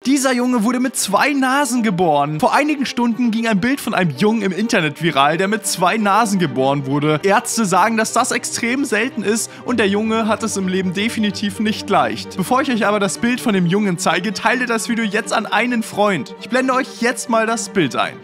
Dieser Junge wurde mit 2 Nasen geboren. Vor einigen Stunden ging ein Bild von einem Jungen im Internet viral, der mit 2 Nasen geboren wurde. Ärzte sagen, dass das extrem selten ist und der Junge hat es im Leben definitiv nicht leicht. Bevor ich euch aber das Bild von dem Jungen zeige, teile das Video jetzt an einen Freund. Ich blende euch jetzt mal das Bild ein.